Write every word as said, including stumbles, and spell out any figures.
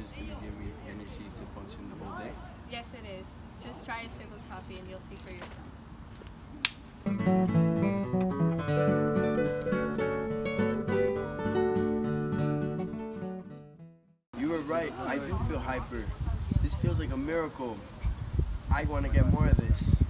just going to give me energy to function the whole day? Yes, it is. Just try a sip of coffee and you'll see for yourself. You were right. I do feel hyper. This feels like a miracle. I want to get more of this.